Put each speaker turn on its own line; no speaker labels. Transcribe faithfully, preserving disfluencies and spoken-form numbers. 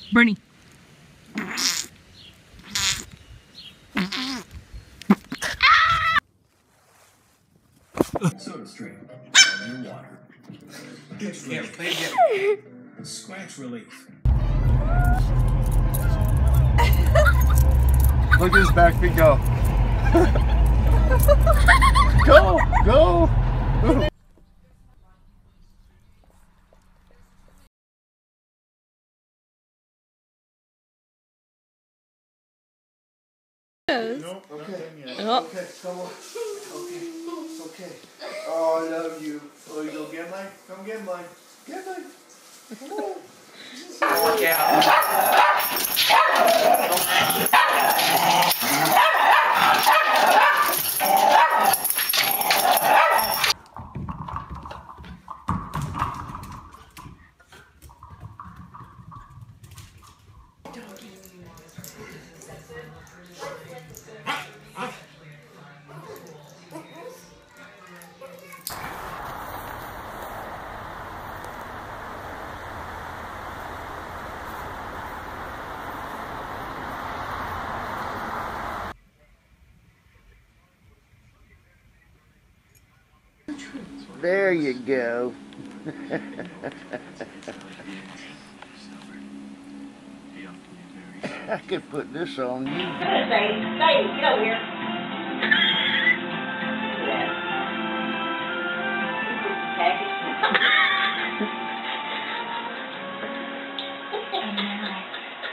Bernie.
Soda stream. Underwater. It's
Yeah,
relief.
play again.
Scratch relief.
Look at his back feet go. Go, go.
Nope.
Okay.
Oh.
Okay, come on. Okay. Okay. Oh, I love you. Oh, you go get mine? Come get mine. Get mine. Come on.
Work out.
There you go. I could put this on you.
Say, say, get over here.